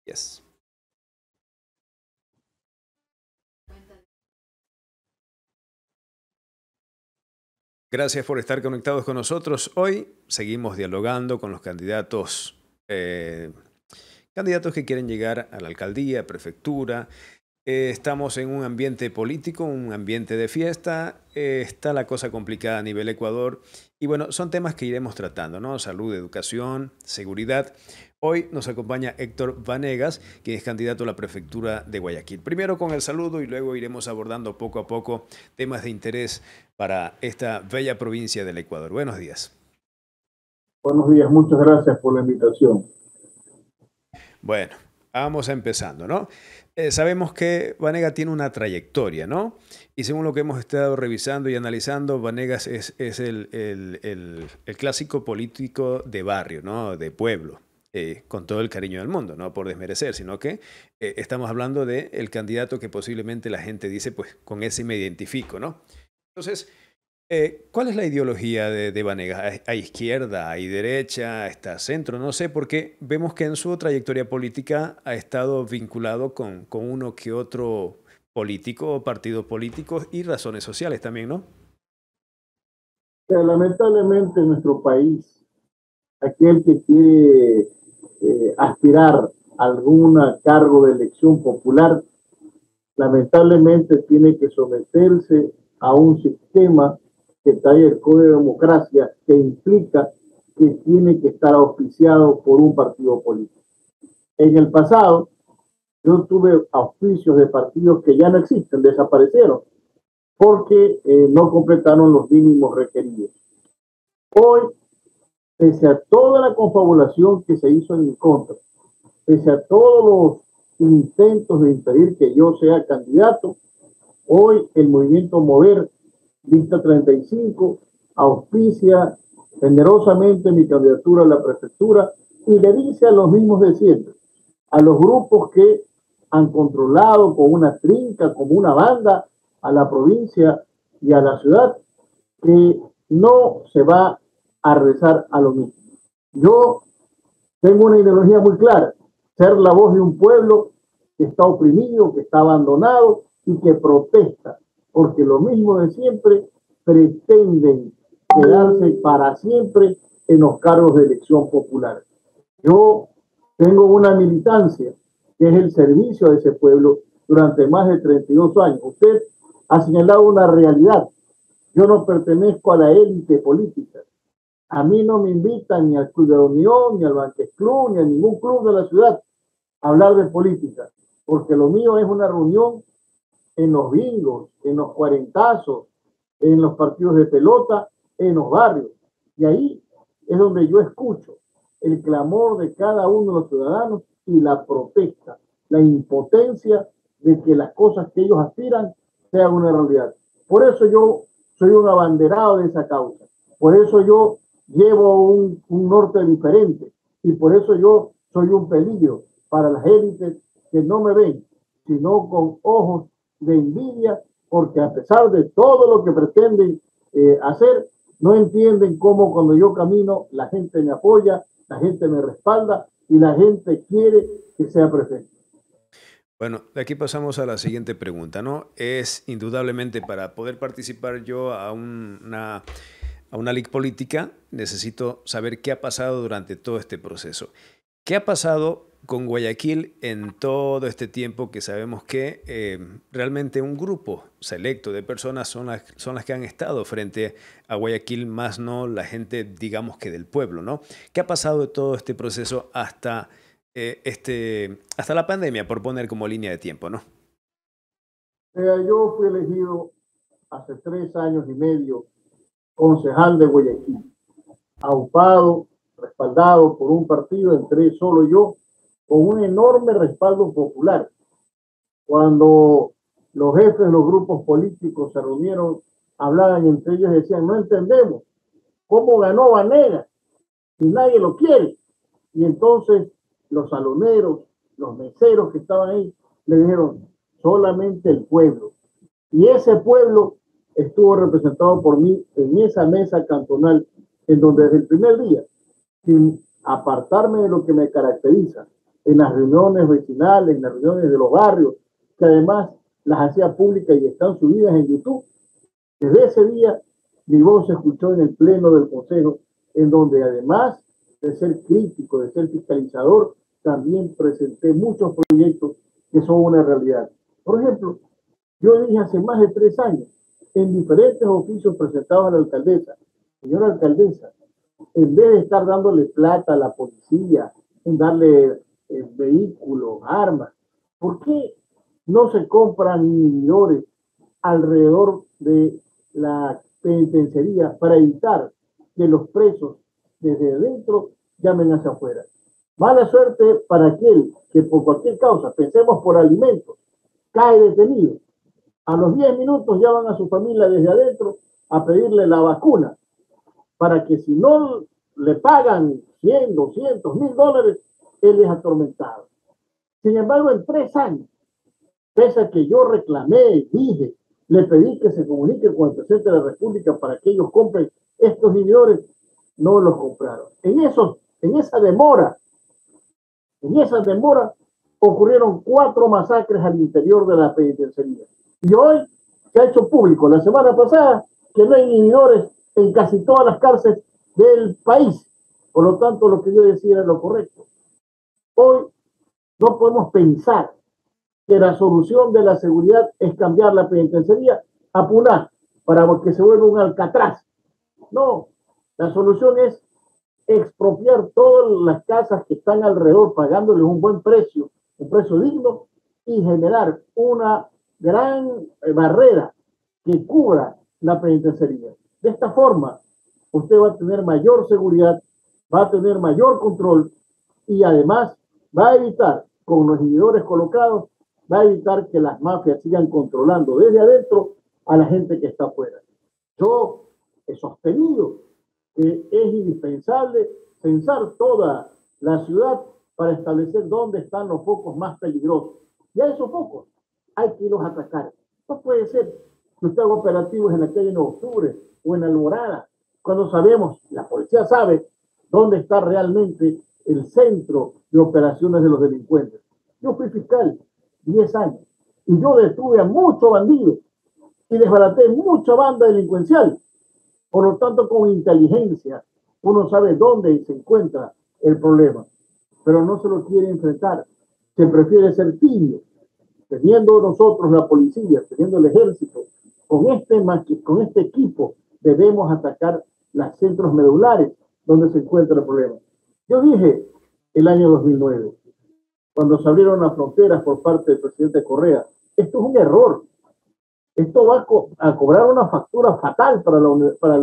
Yes. Gracias por estar conectados con nosotros. Hoy seguimos dialogando con los candidatos que quieren llegar a la alcaldía, prefectura. Estamos en un ambiente político, un ambiente de fiesta. Está la cosa complicada a nivel Ecuador. Y bueno, son temas que iremos tratando, ¿no? Salud, educación, seguridad. Hoy nos acompaña Héctor Vanegas, quien es candidato a la prefectura de Guayaquil. Primero con el saludo y luego iremos abordando poco a poco temas de interés para esta bella provincia del Ecuador. Buenos días. Buenos días, muchas gracias por la invitación. Bueno, vamos empezando, ¿no? Sabemos que Vanegas tiene una trayectoria, ¿no? Y según lo que hemos estado revisando y analizando, Vanegas es el clásico político de barrio, ¿no? De pueblo. Con todo el cariño del mundo, no por desmerecer, sino que estamos hablando del candidato que posiblemente la gente dice, pues con ese me identifico, ¿no? Entonces, ¿cuál es la ideología de Vanegas? ¿Hay izquierda, hay derecha, está centro? No sé, porque vemos que en su trayectoria política ha estado vinculado con uno que otro político, partidos políticos y razones sociales también, ¿no? Lamentablemente en nuestro país, aquel que quiere aspirar a algún cargo de elección popular, lamentablemente tiene que someterse a un sistema que trae el Código de Democracia, que implica que tiene que estar auspiciado por un partido político. En el pasado, yo tuve auspicios de partidos que ya no existen, desaparecieron, porque no completaron los mínimos requeridos. Hoy, pese a toda la confabulación que se hizo en mi contra, pese a todos los intentos de impedir que yo sea candidato, hoy el movimiento Mover, Lista 35, auspicia generosamente mi candidatura a la prefectura y le dice a los mismos de siempre, a los grupos que han controlado con una trinca, como una banda, a la provincia y a la ciudad, que no se va a rezar a lo mismo. Yo tengo una ideología muy clara, ser la voz de un pueblo que está oprimido, que está abandonado y que protesta, porque lo mismo de siempre pretenden quedarse para siempre en los cargos de elección popular. Yo tengo una militancia que es el servicio de ese pueblo durante más de 32 años. Usted ha señalado una realidad. Yo no pertenezco a la élite política. A mí no me invitan ni al Club de la Unión, ni al Banques Club, ni a ningún club de la ciudad a hablar de política, porque lo mío es una reunión en los bingos, en los cuarentazos, en los partidos de pelota, en los barrios. Y ahí es donde yo escucho el clamor de cada uno de los ciudadanos y la protesta, la impotencia de que las cosas que ellos aspiran sean una realidad. Por eso yo soy un abanderado de esa causa. Por eso yo llevo un norte diferente y por eso yo soy un peligro para las élites que no me ven, sino con ojos de envidia, porque a pesar de todo lo que pretenden hacer, no entienden cómo cuando yo camino la gente me apoya, la gente me respalda y la gente quiere que sea prefecto. Bueno, de aquí pasamos a la siguiente pregunta, ¿no? Es indudablemente para poder participar yo a una liga política, necesito saber qué ha pasado durante todo este proceso. ¿Qué ha pasado con Guayaquil en todo este tiempo que sabemos que realmente un grupo selecto de personas son las que han estado frente a Guayaquil, más no la gente, digamos que del pueblo, ¿no? ¿Qué ha pasado de todo este proceso hasta la pandemia, por poner como línea de tiempo, ¿no? Yo fui elegido hace 3 años y medio concejal de Guayaquil, aupado, respaldado por un partido, entré solo yo, con un enorme respaldo popular. Cuando los jefes de los grupos políticos se reunieron, hablaban entre ellos y decían, no entendemos cómo ganó Vanegas si nadie lo quiere. Y entonces los saloneros, los meseros que estaban ahí, le dijeron, solamente el pueblo. Y ese pueblo estuvo representado por mí en esa mesa cantonal, en donde desde el primer día, sin apartarme de lo que me caracteriza, en las reuniones vecinales, en las reuniones de los barrios, que además las hacía públicas y están subidas en YouTube. Desde ese día, mi voz se escuchó en el pleno del Consejo, en donde además de ser crítico, de ser fiscalizador, también presenté muchos proyectos que son una realidad. Por ejemplo, yo dije hace más de 3 años, en diferentes oficios presentados a la alcaldesa, señora alcaldesa, en vez de estar dándole plata a la policía, en darle vehículos, armas, ¿por qué no se compran inhibidores alrededor de la penitenciaría para evitar que los presos desde dentro llamen hacia afuera? Mala suerte para aquel que por cualquier causa, pensemos por alimentos, cae detenido. A los 10 minutos llaman a su familia desde adentro a pedirle la vacuna para que si no le pagan 100, 200, $1000, él es atormentado. Sin embargo, en 3 años, pese a que yo reclamé, dije, le pedí que se comunique con el presidente de la República para que ellos compren estos inhibidores, no los compraron. En esa demora ocurrieron 4 masacres al interior de la penitenciaría. Y hoy se ha hecho público, la semana pasada, que no hay inhibidores en casi todas las cárceles del país. Por lo tanto, lo que yo decía era lo correcto. Hoy no podemos pensar que la solución de la seguridad es cambiar la penitenciaría a Puná para que se vuelva un Alcatraz. No, la solución es expropiar todas las casas que están alrededor, pagándoles un buen precio, un precio digno, y generar una gran barrera que cubra la penitenciaría. De esta forma, usted va a tener mayor seguridad, va a tener mayor control y además va a evitar, con los inhibidores colocados, va a evitar que las mafias sigan controlando desde adentro a la gente que está afuera. Yo he sostenido que es indispensable censar toda la ciudad para establecer dónde están los focos más peligrosos. Y a esos focos hay que irlos a atacar. No puede ser que usted haga operativos en la calle 9 de octubre o en Alborada, cuando sabemos, la policía sabe dónde está realmente el centro de operaciones de los delincuentes. Yo fui fiscal 10 años y yo detuve a muchos bandidos y desbaraté mucha banda delincuencial. Por lo tanto, con inteligencia, uno sabe dónde se encuentra el problema, pero no se lo quiere enfrentar. Se prefiere ser tibio. Teniendo nosotros la policía, teniendo el ejército, con este equipo debemos atacar los centros medulares donde se encuentra el problema. Yo dije el año 2009, cuando se abrieron las fronteras por parte del presidente Correa, esto es un error. Esto va a cobrar una factura fatal para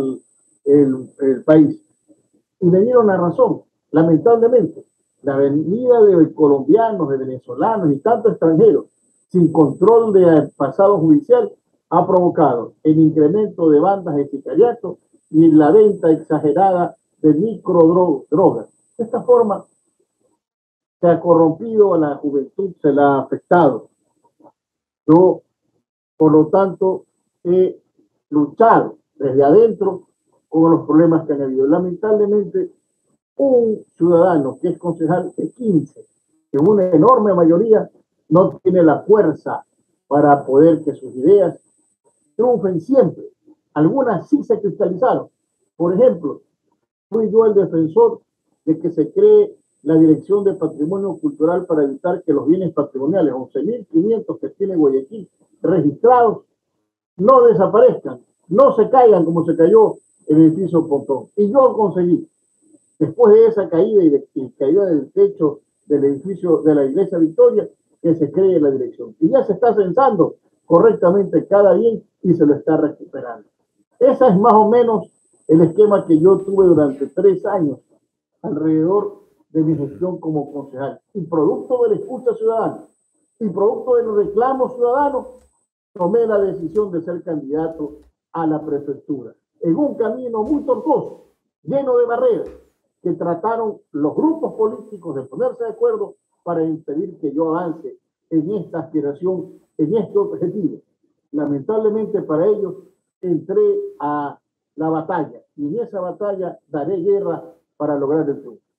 el país. Y me dieron la razón. Lamentablemente, la venida de colombianos, de venezolanos y tantos extranjeros sin control de pasado judicial ha provocado el incremento de bandas de sicariato y la venta exagerada de microdrogas. De esta forma, se ha corrompido a la juventud, se la ha afectado. Yo, por lo tanto, he luchado desde adentro con los problemas que han habido. Lamentablemente, un ciudadano que es concejal de 15, en una enorme mayoría, no tiene la fuerza para poder que sus ideas triunfen siempre. Algunas sí se cristalizaron. Por ejemplo, fui yo el defensor de que se cree la Dirección de Patrimonio Cultural para evitar que los bienes patrimoniales, 11.500 que tiene Guayaquil registrados, no desaparezcan, no se caigan como se cayó el edificio Pontón. Y yo conseguí, después de esa caída y caída del techo del edificio de la Iglesia Victoria, que se cree la dirección. Y ya se está censando correctamente cada bien y se lo está recuperando. Ese es más o menos el esquema que yo tuve durante 3 años alrededor de mi gestión como concejal. Y producto de la escucha ciudadana y producto del reclamo ciudadano, tomé la decisión de ser candidato a la prefectura. En un camino muy tortuoso, lleno de barreras, que trataron los grupos políticos de ponerse de acuerdo para impedir que yo avance en esta aspiración, en este objetivo. Lamentablemente para ellos entré a la batalla y en esa batalla daré guerra para lograr el triunfo.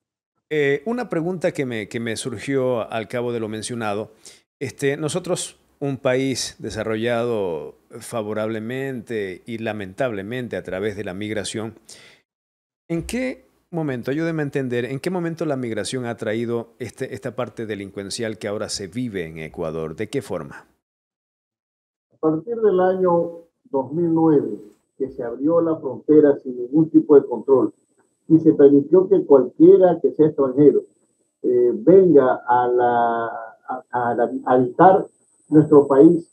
Una pregunta que me surgió al cabo de lo mencionado. Nosotros, un país desarrollado favorablemente y lamentablemente a través de la migración, ¿en qué momento, ayúdeme a entender, en qué momento la migración ha traído esta parte delincuencial que ahora se vive en Ecuador? ¿De qué forma? A partir del año 2009, que se abrió la frontera sin ningún tipo de control y se permitió que cualquiera que sea extranjero venga a habitar nuestro país,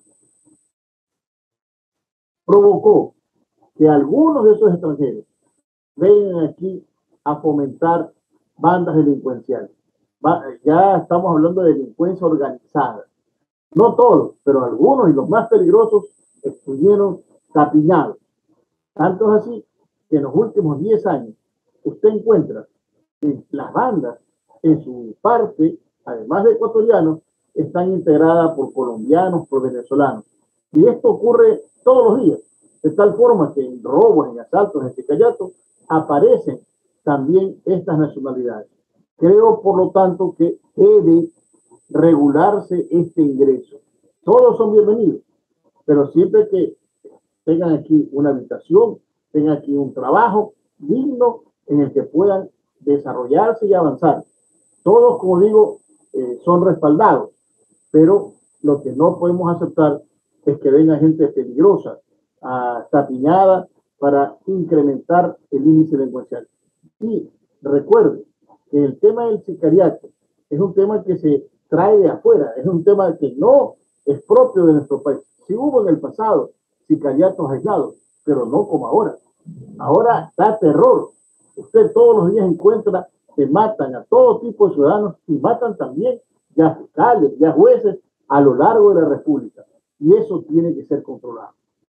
provocó que algunos de esos extranjeros vengan aquí a fomentar bandas delincuenciales. Ya estamos hablando de delincuencia organizada. No todos, pero algunos y los más peligrosos estuvieron tapiñados. Tanto es así que en los últimos 10 años usted encuentra que las bandas, en su parte, además de ecuatorianos, están integradas por colombianos, por venezolanos. Y esto ocurre todos los días, de tal forma que en robos, en asaltos, en sicariatos, aparecen también estas nacionalidades. Creo, por lo tanto, que debe regularse este ingreso. Todos son bienvenidos, pero siempre que tengan aquí una habitación, tengan aquí un trabajo digno en el que puedan desarrollarse y avanzar. Todos, como digo, son respaldados, pero lo que no podemos aceptar es que venga gente peligrosa, tapiñada, para incrementar el índice delincuencial. Y recuerde que el tema del sicariato es un tema que se trae de afuera, es un tema que no es propio de nuestro país. Sí hubo en el pasado sicariatos aislados, pero no como ahora. Ahora da terror. Usted todos los días encuentra que matan a todo tipo de ciudadanos y matan también ya fiscales, ya jueces a lo largo de la República. Y eso tiene que ser controlado.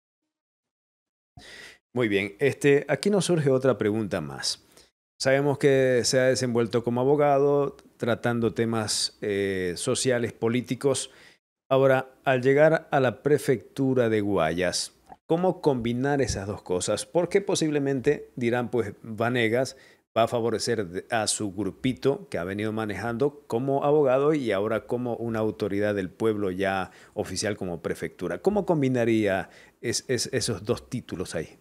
Muy bien, aquí nos surge otra pregunta más. Sabemos que se ha desenvuelto como abogado tratando temas sociales, políticos. Ahora, al llegar a la prefectura de Guayas, ¿cómo combinar esas dos cosas? Porque posiblemente dirán, pues Vanegas va a favorecer a su grupito que ha venido manejando como abogado y ahora como una autoridad del pueblo ya oficial como prefectura. ¿Cómo combinaría esos dos títulos ahí?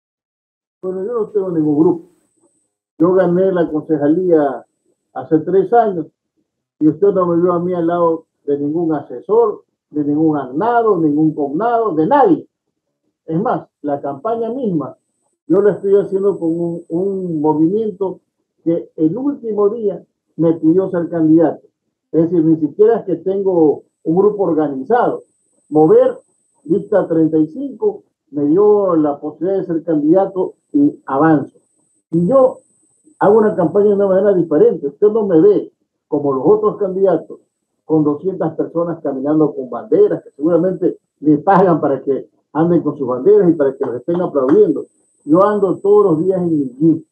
Bueno, yo no tengo ningún grupo. Yo gané la concejalía hace 3 años y usted no me vio a mí al lado de ningún asesor, de ningún agnado, ningún cognado, de nadie. Es más, la campaña misma, yo la estoy haciendo con un movimiento que el último día me pidió ser candidato. Es decir, ni siquiera es que tengo un grupo organizado. Mover, lista 35, me dio la posibilidad de ser candidato y avanzo. Y yo hago una campaña de una manera diferente. Usted no me ve como los otros candidatos con 200 personas caminando con banderas que seguramente le pagan para que anden con sus banderas y para que los estén aplaudiendo. Yo ando todos los días en mi jeep,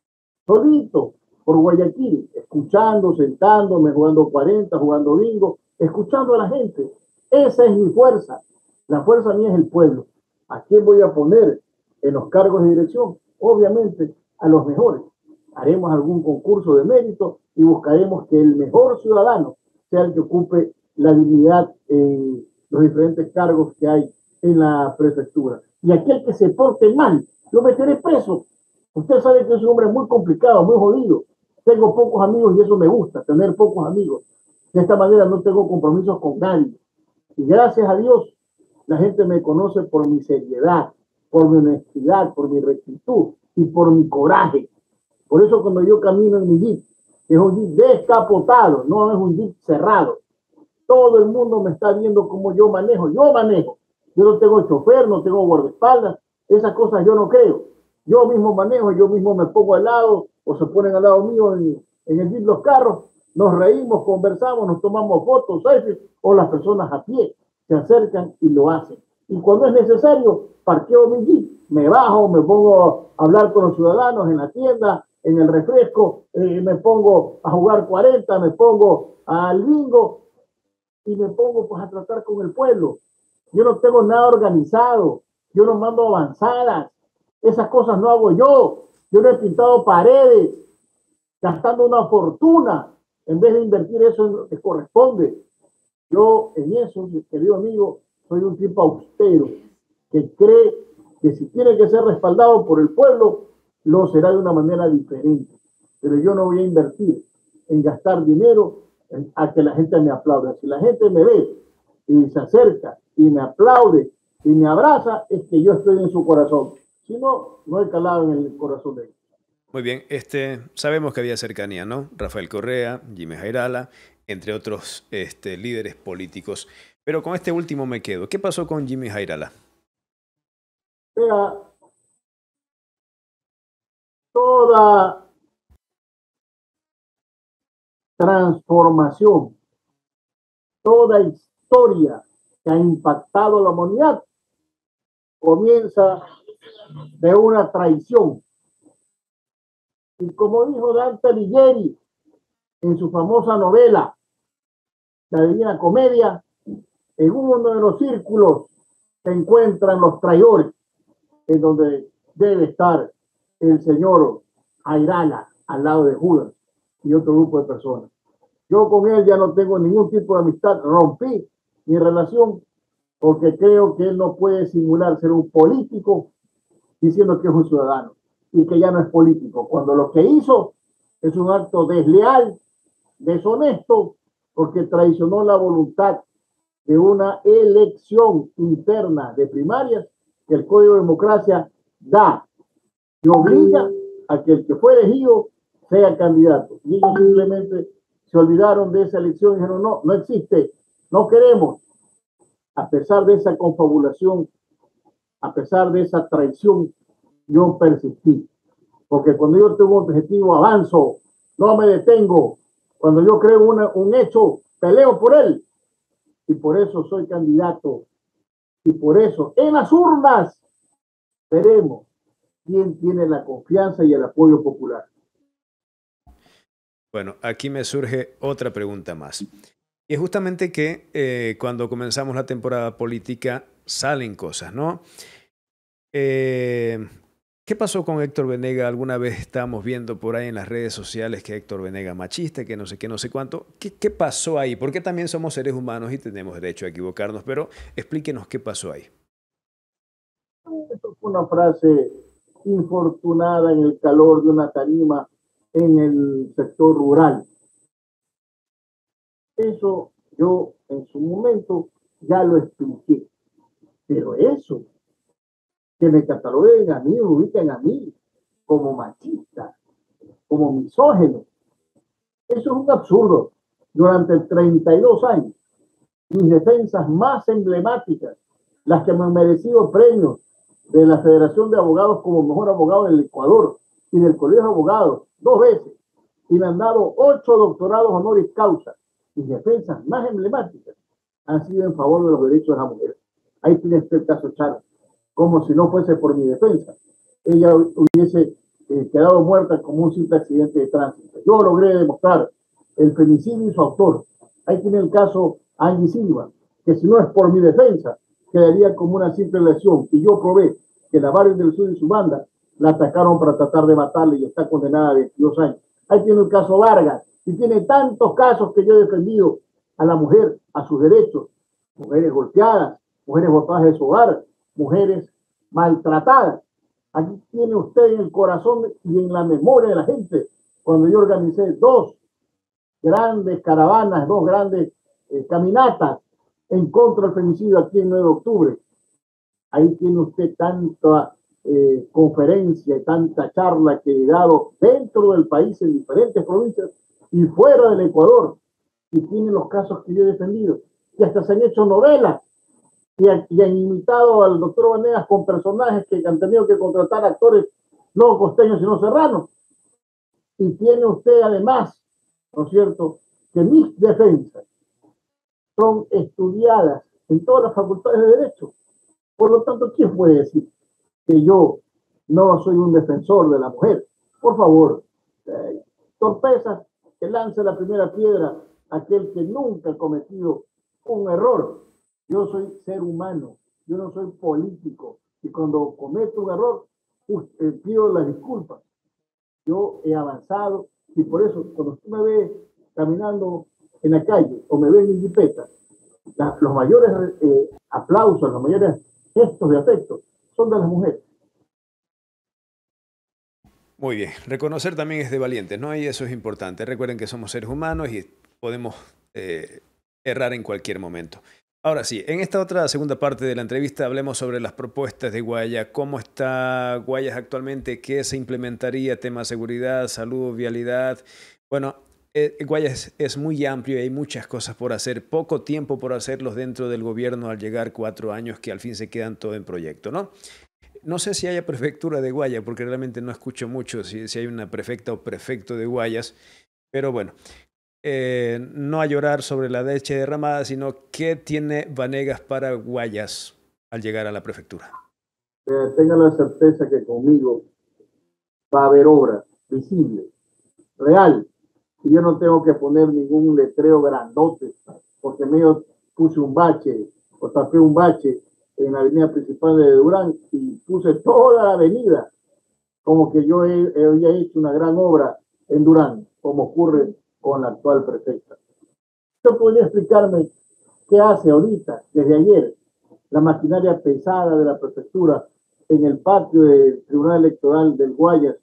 solito, por Guayaquil, escuchando, sentándome, jugando 40, jugando bingo, escuchando a la gente. Esa es mi fuerza. La fuerza mía es el pueblo. ¿A quién voy a poner en los cargos de dirección? Obviamente a los mejores. Haremos algún concurso de mérito y buscaremos que el mejor ciudadano sea el que ocupe la dignidad en los diferentes cargos que hay en la prefectura. Y aquel que se porte mal, lo meteré preso. Usted sabe que es un hombre muy complicado, muy jodido. Tengo pocos amigos y eso me gusta, tener pocos amigos. De esta manera no tengo compromisos con nadie. Y gracias a Dios, la gente me conoce por mi seriedad, por mi honestidad, por mi rectitud y por mi coraje. Por eso cuando yo camino en mi jeep, que es un jeep descapotado, no es un jeep cerrado, todo el mundo me está viendo cómo yo manejo. Yo manejo. Yo no tengo chofer, no tengo guardaespaldas. Esas cosas yo no creo. Yo mismo manejo, yo mismo me pongo al lado o se ponen al lado mío en el jeep los carros. Nos reímos, conversamos, nos tomamos fotos, selfies, o las personas a pie se acercan y lo hacen. Y cuando es necesario, parqueo mi jeep, me bajo, me pongo a hablar con los ciudadanos en la tienda, en el refresco, me pongo a jugar 40, me pongo al bingo y me pongo pues a tratar con el pueblo. Yo no tengo nada organizado, yo no mando avanzadas, esas cosas no hago yo no he pintado paredes, gastando una fortuna en vez de invertir eso en lo que corresponde. Yo en eso, querido amigo, soy un tipo austero que cree que si tiene que ser respaldado por el pueblo, lo será de una manera diferente. Pero yo no voy a invertir en gastar dinero a que la gente me aplaude. Si la gente me ve y se acerca y me aplaude y me abraza, es que yo estoy en su corazón. Si no, no he calado en el corazón de ellos. Muy bien, sabemos que había cercanía, ¿no? Rafael Correa, Jimmy Jairala, entre otros líderes políticos. Pero con este último me quedo. ¿Qué pasó con Jimmy Jairala? Vea, toda transformación, toda historia que ha impactado a la humanidad comienza de una traición. Y como dijo Dante Alighieri en su famosa novela, La Divina Comedia, en uno de los círculos se encuentran los traidores, en donde debe estar el señor Jairala al lado de Judas y otro grupo de personas. Yo con él ya no tengo ningún tipo de amistad, rompí mi relación porque creo que él no puede simular ser un político diciendo que es un ciudadano y que ya no es político, cuando lo que hizo es un acto desleal, deshonesto, porque traicionó la voluntad de una elección interna de primarias que el Código de Democracia da y obliga a que el que fue elegido sea candidato. Y ellos simplemente se olvidaron de esa elección y dijeron, no, no existe, no queremos. A pesar de esa confabulación, a pesar de esa traición, yo persistí. Porque cuando yo tengo un objetivo, avanzo, no me detengo. Cuando yo creo un hecho, peleo por él. Y por eso soy candidato. Y por eso, en las urnas, veremos quién tiene la confianza y el apoyo popular. Bueno, aquí me surge otra pregunta más. Y es justamente que cuando comenzamos la temporada política salen cosas, ¿no? ¿Qué pasó con Héctor Venega? Alguna vez estábamos viendo por ahí en las redes sociales que Héctor Venega machista, que no sé qué, no sé cuánto. ¿Qué pasó ahí? Porque también somos seres humanos y tenemos derecho a equivocarnos, pero explíquenos qué pasó ahí. Esto fue una frase infortunada en el calor de una tarima en el sector rural. Eso yo en su momento ya lo expliqué. Pero eso, que me cataloguen a mí, me ubiquen a mí como machista, como misógeno, eso es un absurdo. Durante 32 años, mis defensas más emblemáticas, las que me han merecido premios de la Federación de Abogados como mejor abogado del Ecuador y del Colegio de Abogados, 2 veces, y me han dado 8 doctorados honoris causa. Mis defensas más emblemáticas han sido en favor de los derechos de la mujer. Ahí tiene usted el caso Charo, como si no fuese por mi defensa. Ella hubiese quedado muerta como un simple accidente de tránsito. Yo logré demostrar el femicidio y su autor. Ahí tiene el caso Angie Silva, que si no es por mi defensa, quedaría como una simple lesión. Y yo probé que la Barrios del Sur y su banda la atacaron para tratar de matarle y está condenada a 22 años. Ahí tiene el caso Vargas y tiene tantos casos que yo he defendido a la mujer, a sus derechos. Mujeres golpeadas, mujeres botadas de su hogar, mujeres maltratadas. Aquí tiene usted en el corazón y en la memoria de la gente cuando yo organicé 2 grandes caravanas, 2 grandes caminatas en contra del femicidio aquí en 9 de octubre. Ahí tiene usted tanta conferencia y tanta charla que he dado dentro del país en diferentes provincias y fuera del Ecuador. Y tiene los casos que yo he defendido. Y hasta se han hecho novelas y han imitado al doctor Vanegas con personajes que han tenido que contratar actores no costeños sino serranos. Y tiene usted además, ¿no es cierto?, que mis defensas son estudiadas en todas las facultades de Derecho. Por lo tanto, ¿quién puede decir que yo no soy un defensor de la mujer? Por favor, torpezas, que lance la primera piedra aquel que nunca ha cometido un error. Yo soy ser humano, yo no soy político. Y cuando cometo un error, pido las disculpas. Yo he avanzado Y por eso, cuando tú me ves caminando en la calle o me ves en jipeta, los mayores aplausos, los mayores gestos de afecto son de las mujeres. Muy bien, reconocer también es de valientes, ¿no? Y eso es importante. Recuerden que somos seres humanos y podemos errar en cualquier momento. Ahora sí, en esta otra segunda parte de la entrevista hablemos sobre las propuestas de Guaya, cómo está Guayas actualmente, qué se implementaría, tema seguridad, salud, vialidad. Bueno, Guayas es muy amplio y hay muchas cosas por hacer, poco tiempo por hacerlos dentro del gobierno al llegar 4 años que al fin se quedan todo en proyecto, ¿no? No sé si haya prefectura de Guaya, porque realmente no escucho mucho si hay una prefecta o prefecto de Guayas, pero bueno, no a llorar sobre la leche derramada, sino qué tiene Vanegas para Guayas al llegar a la prefectura. Tenga la certeza que conmigo va a haber obra visible, real, y yo no tengo que poner ningún letrero grandote, porque medio puse un bache o tapé un bache en la avenida principal de Durán y puse toda la avenida como que yo había hecho una gran obra en Durán, como ocurre con la actual prefecta. ¿Usted podría explicarme qué hace ahorita, desde ayer, la maquinaria pesada de la prefectura en el patio del Tribunal Electoral del Guayas,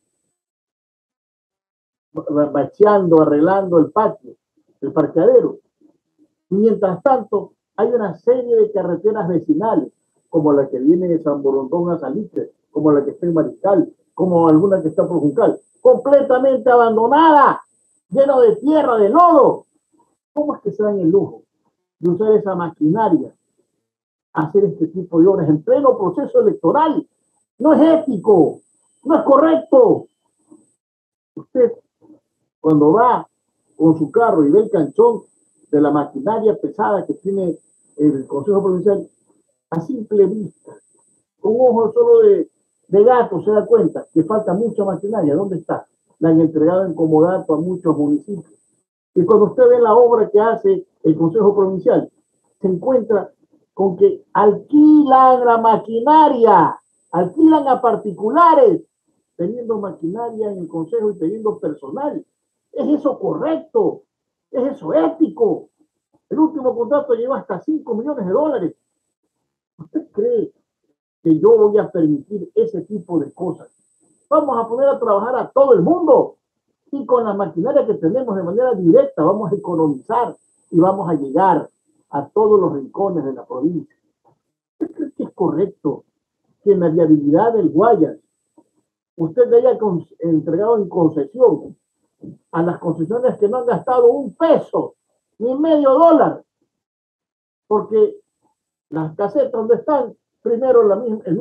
bacheando, arreglando el patio, el parqueadero? Y mientras tanto, hay una serie de carreteras vecinales, como la que viene de San Borondón a Salitre, como la que está en Mariscal, como alguna que está por Juncal, completamente abandonada, lleno de tierra, de lodo. ¿Cómo es que se dan el lujo de usar esa maquinaria a hacer este tipo de obras en pleno proceso electoral? No es ético, no es correcto. Usted, cuando va con su carro y ve el canchón de la maquinaria pesada que tiene el Consejo Provincial, a simple vista, con un ojo solo de gato, se da cuenta que falta mucha maquinaria. ¿Dónde está? La han entregado en comodato a muchos municipios. Y cuando usted ve la obra que hace el Consejo Provincial, se encuentra con que alquilan la maquinaria, alquilan a particulares, teniendo maquinaria en el Consejo y teniendo personal. ¿Es eso correcto? ¿Es eso ético? El último contrato lleva hasta 5 millones de dólares. ¿Usted cree que yo voy a permitir ese tipo de cosas? Vamos a poner a trabajar a todo el mundo y con la maquinaria que tenemos de manera directa vamos a economizar y vamos a llegar a todos los rincones de la provincia. ¿Usted cree que es correcto que en la viabilidad del Guayas usted le haya entregado en concesión a las concesiones que no han gastado un peso ni medio dólar? Porque las casetas donde están, primero el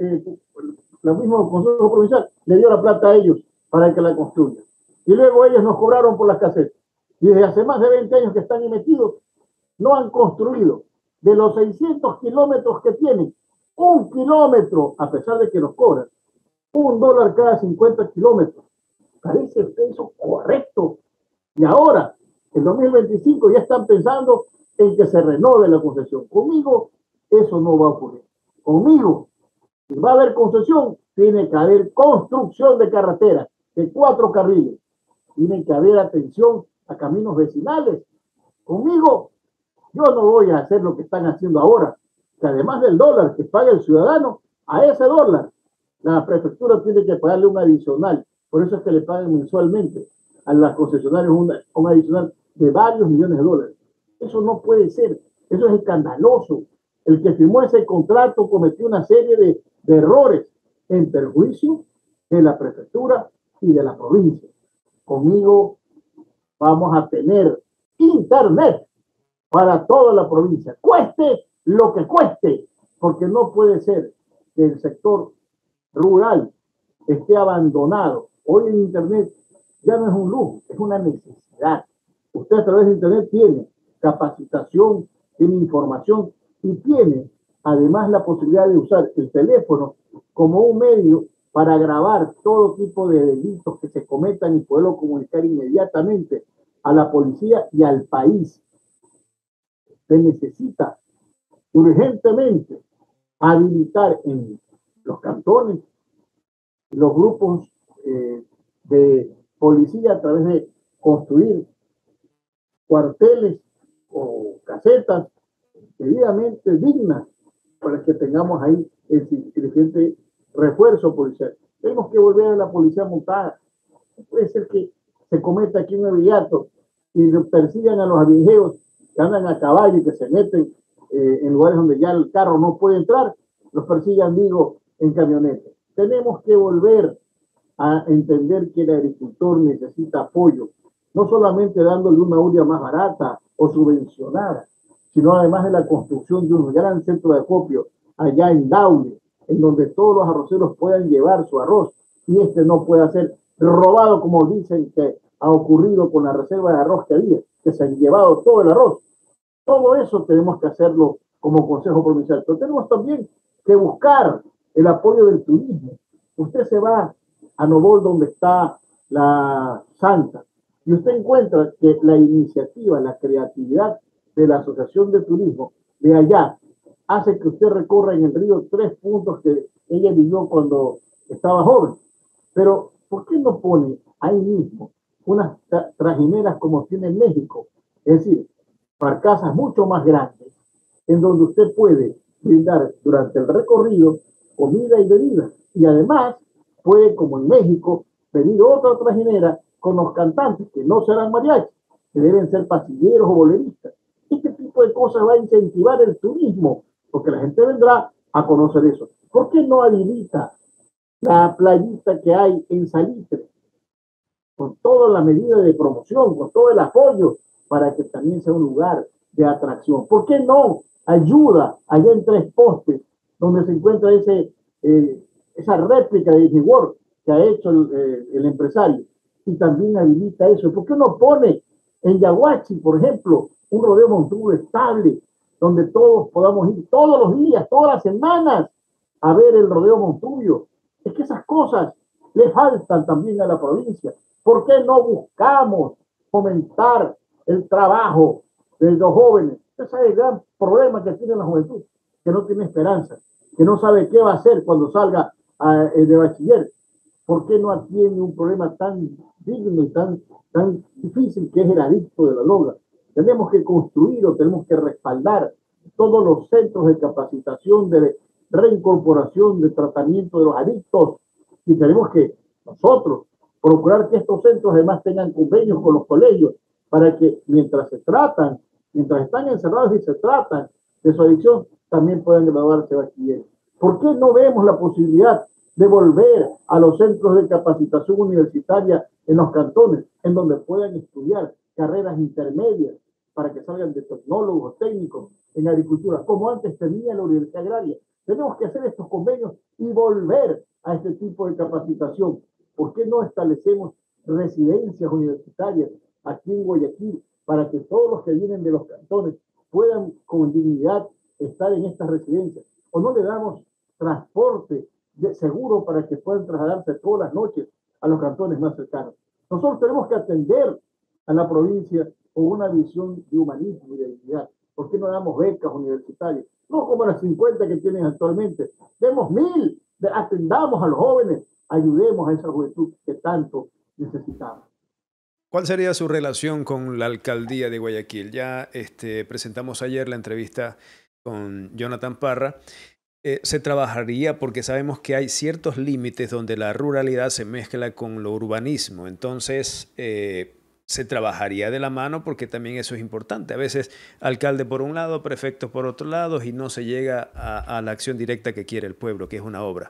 mismo Consejo Provincial le dio la plata a ellos para que la construyan. Y luego ellos nos cobraron por las casetas. Y desde hace más de 20 años que están metidos, no han construido. De los 600 kilómetros que tienen, 1 kilómetro, a pesar de que nos cobran, $1 cada 50 kilómetros. ¿Parece eso correcto? Y ahora, en 2025, ya están pensando en que se renove la concesión. Conmigo, eso no va a ocurrir. Conmigo, si va a haber concesión, tiene que haber construcción de carreteras de 4 carriles. Tiene que haber atención a caminos vecinales. Conmigo, yo no voy a hacer lo que están haciendo ahora, que además del dólar que paga el ciudadano, a ese dólar la prefectura tiene que pagarle un adicional. Por eso es que le pagan mensualmente a las concesionarias un adicional de varios millones de dólares. Eso no puede ser. Eso es escandaloso. El que firmó ese contrato cometió una serie de errores en perjuicio de la prefectura y de la provincia. Conmigo vamos a tener internet para toda la provincia, cueste lo que cueste, porque no puede ser que el sector rural esté abandonado. Hoy el internet ya no es un lujo, es una necesidad. Usted a través de internet tiene capacitación, tiene información y tiene además la posibilidad de usar el teléfono como un medio para grabar todo tipo de delitos que se cometan y poderlo comunicar inmediatamente a la policía y al país. Se necesita urgentemente habilitar en los cantones los grupos de policía a través de construir cuarteles o casetas debidamente dignas para que tengamos ahí el suficiente refuerzo policial. Tenemos que volver a la policía montada. Puede ser que se cometa aquí un aviato y persigan a los avijeos que andan a caballo y que se meten en lugares donde ya el carro no puede entrar, los persigan, digo, en camionetas. Tenemos que volver a entender que el agricultor necesita apoyo, no solamente dándole una uria más barata o subvencionada, sino además de la construcción de un gran centro de acopio allá en Daule, en donde todos los arroceros puedan llevar su arroz y este no pueda ser robado, como dicen que ha ocurrido con la reserva de arroz que había, que se han llevado todo el arroz. Todo eso tenemos que hacerlo como Consejo Provincial, pero tenemos también que buscar el apoyo del turismo. Usted se va a Novol, donde está la Santa, y usted encuentra que la iniciativa, la creatividad de la Asociación de Turismo de allá hace que usted recorra en el río 3 puntos que ella vivió cuando estaba joven. Pero, ¿por qué no pone ahí mismo unas trajineras como tiene en México? Es decir, barcazas mucho más grandes, en donde usted puede brindar durante el recorrido comida y bebida. Y además puede, como en México, venir otra trajinera con los cantantes, que no serán mariachis, que deben ser pasilleros o boleristas. Este tipo de cosas va a incentivar el turismo, porque la gente vendrá a conocer eso. ¿Por qué no habilita la playita que hay en Salitre, con toda la medida de promoción, con todo el apoyo, para que también sea un lugar de atracción? ¿Por qué no ayuda allá en Tres Postes, donde se encuentra esa réplica de Disney World que ha hecho el empresario? Y también habilita eso. ¿Por qué no pone en Yaguachi, por ejemplo, un rodeo montuno estable, donde todos podamos ir todos los días, todas las semanas, a ver el rodeo montuyo? Es que esas cosas le faltan también a la provincia. ¿Por qué no buscamos fomentar el trabajo de los jóvenes? Ese es el gran problema que tiene la juventud, que no tiene esperanza, que no sabe qué va a hacer cuando salga de bachiller. ¿Por qué no atiende un problema tan digno y tan difícil que es el adicto de la droga? Tenemos que construir o tenemos que respaldar todos los centros de capacitación, de reincorporación, de tratamiento de los adictos, y tenemos que nosotros procurar que estos centros además tengan convenios con los colegios para que mientras están encerrados y se tratan de su adicción, también puedan graduarse bachilleres. ¿Por qué no vemos la posibilidad de volver a los centros de capacitación universitaria en los cantones, en donde puedan estudiar carreras intermedias para que salgan de tecnólogos, técnicos en agricultura, como antes tenía la Universidad Agraria? Tenemos que hacer estos convenios y volver a este tipo de capacitación. ¿Por qué no establecemos residencias universitarias aquí en Guayaquil para que todos los que vienen de los cantones puedan con dignidad estar en estas residencias? ¿O no le damos transporte seguro para que puedan trasladarse todas las noches a los cantones más cercanos? Nosotros tenemos que atender a la provincia con una visión de humanismo y de dignidad. ¿Por qué no damos becas universitarias? No como las 50 que tienen actualmente. Demos 1000, atendamos a los jóvenes, ayudemos a esa juventud que tanto necesitamos. ¿Cuál sería su relación con la alcaldía de Guayaquil? Ya presentamos ayer la entrevista con Jonathan Parra. Se trabajaría porque sabemos que hay ciertos límites donde la ruralidad se mezcla con lo urbanismo. Entonces, se trabajaría de la mano porque también eso es importante. A veces alcalde por un lado, prefecto por otro lado y no se llega a la acción directa que quiere el pueblo, que es una obra.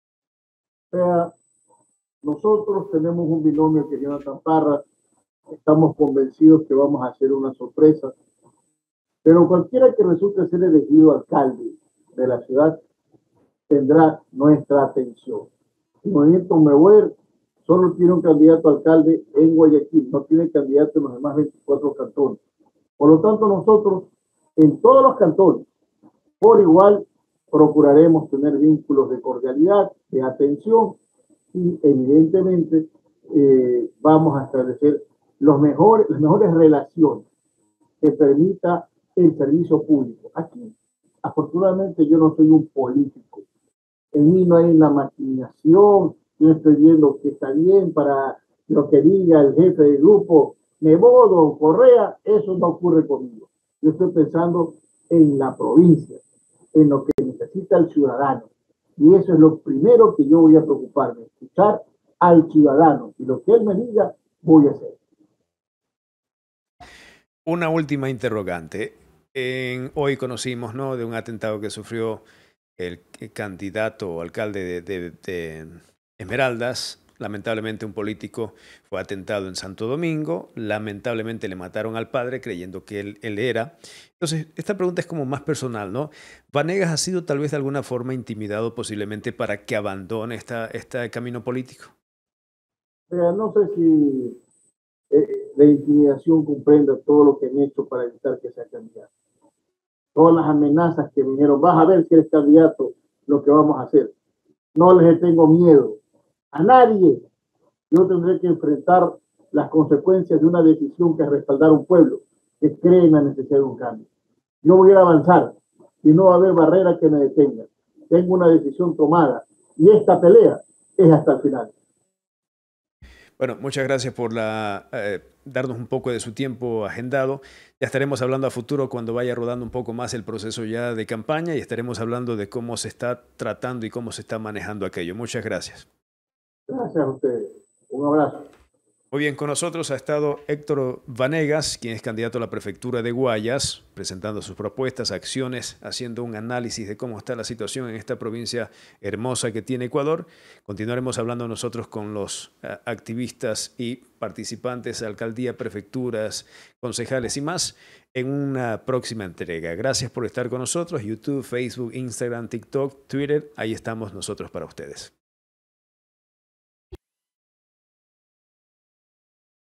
Nosotros tenemos un binomio que es Jonathan Parra. Estamos convencidos que vamos a hacer una sorpresa. Pero cualquiera que resulte ser elegido alcalde de la ciudad tendrá nuestra atención. El movimiento Mehuer solo tiene un candidato a alcalde en Guayaquil, no tiene candidato en los demás 24 cantones. Por lo tanto, nosotros en todos los cantones, por igual, procuraremos tener vínculos de cordialidad, de atención y evidentemente vamos a establecer las mejores relaciones que permita el servicio público. Aquí, afortunadamente, yo no soy un político. En mí no hay la maquinación. Yo estoy viendo que está bien para lo que diga el jefe del grupo, Nebodo o Correa, eso no ocurre conmigo. Yo estoy pensando en la provincia, en lo que necesita el ciudadano. Y eso es lo primero que yo voy a preocuparme, escuchar al ciudadano. Y lo que él me diga, voy a hacer. Una última interrogante. Hoy conocimos, ¿no?, de un atentado que sufrió el candidato o alcalde de Esmeraldas. Lamentablemente un político fue atentado en Santo Domingo. Lamentablemente le mataron al padre creyendo que él era. Entonces, esta pregunta es como más personal, ¿no? ¿Vanegas ha sido tal vez de alguna forma intimidado posiblemente para que abandone este camino político? No sé si la intimidación comprenda todo lo que han hecho para evitar que sea candidato. Todas las amenazas que vinieron, vas a ver si eres candidato, lo que vamos a hacer. No les tengo miedo a nadie. Yo tendré que enfrentar las consecuencias de una decisión que es respaldar a un pueblo que cree en la necesidad de un cambio. Yo voy a avanzar y no va a haber barrera que me detenga. Tengo una decisión tomada y esta pelea es hasta el final. Bueno, muchas gracias por darnos un poco de su tiempo agendado. Ya estaremos hablando a futuro cuando vaya rodando un poco más el proceso ya de campaña y estaremos hablando de cómo se está tratando y cómo se está manejando aquello. Muchas gracias. Gracias a ustedes. Un abrazo. Muy bien, con nosotros ha estado Héctor Vanegas, quien es candidato a la prefectura de Guayas, presentando sus propuestas, acciones, haciendo un análisis de cómo está la situación en esta provincia hermosa que tiene Ecuador. Continuaremos hablando nosotros con los activistas y participantes de alcaldía, prefecturas, concejales y más en una próxima entrega. Gracias por estar con nosotros. YouTube, Facebook, Instagram, TikTok, Twitter, ahí estamos nosotros para ustedes.